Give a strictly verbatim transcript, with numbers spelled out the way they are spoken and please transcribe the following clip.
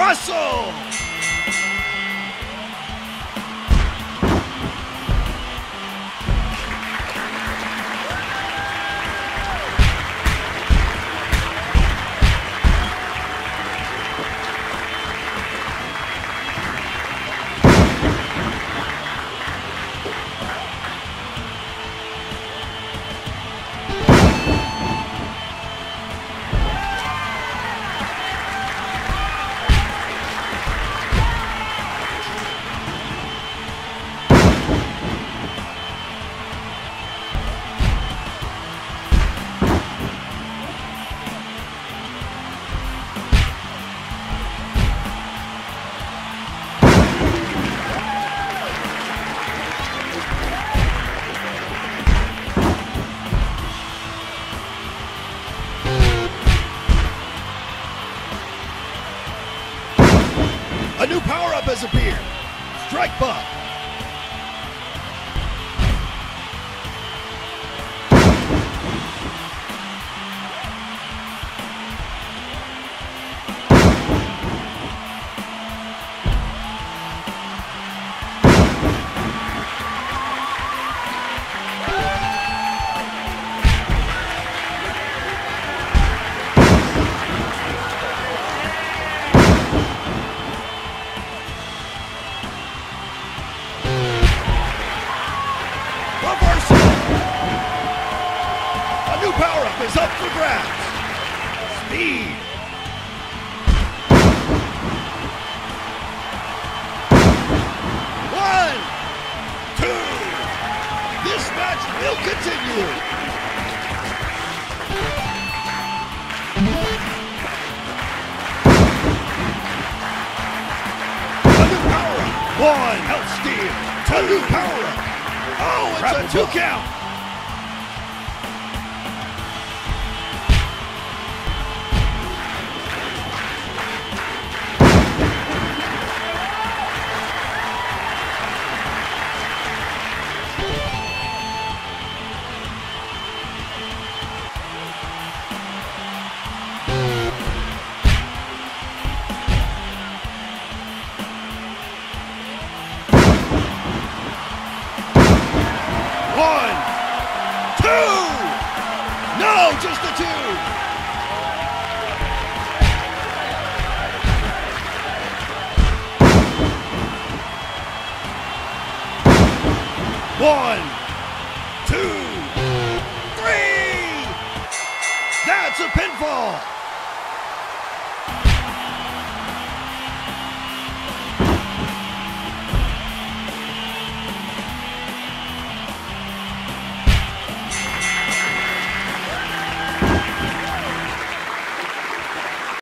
Muscle! A new power-up has appeared. Strike Buff. Reversal! A new power-up is up for grabs. Speed. One, two. This match will continue. A new power-up. One, health steal. A new power-up. Oh, it's a two count. One, two, no, just the two. One, two, three. That's a pinfall.